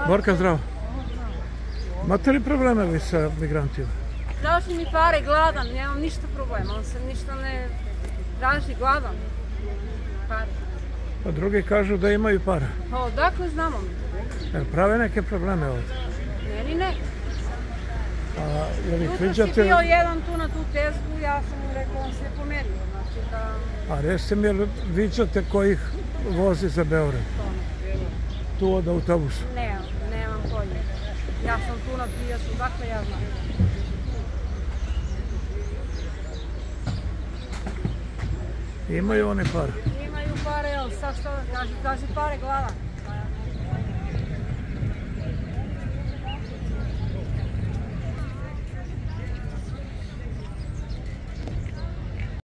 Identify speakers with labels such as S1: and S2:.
S1: Borka, zdravo. Imate li problema vi sa migrantima?
S2: Traži mi pare, gladan, nemam ništa problema, on se ništa ne traži, gladan. Pare.
S1: A drugi kažu da imaju para.
S2: Pa odakle znamo mi?
S1: Prave neke probleme ovdje?
S2: Meni ne.
S1: A je li
S2: Jutro
S1: viđate...
S2: si bio jedan tu na tu tezgu, ja sam mu rekao, on se je pomerio. Znači da...
S1: A recite mi, je li viđate kojih vozi za Beograd? Tu od autobusa?
S2: Nemam pojma. Ja sam tu na pijacu, dakle ja znam.
S1: Imaju oni para?
S2: Imaju pare, ali sad što, kaži pare glava.